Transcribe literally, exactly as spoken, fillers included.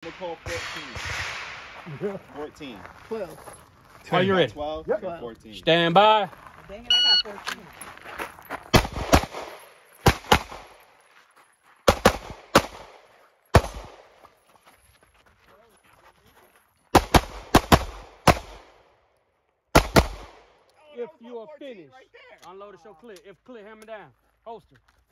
gonna call fourteen. fourteen. twelve. Are you ready? twelve, Yep. and fourteen. Stand by. Dang it, I got fourteen. If you are finished, unload it, show clear. If clear, hammer down. Holster.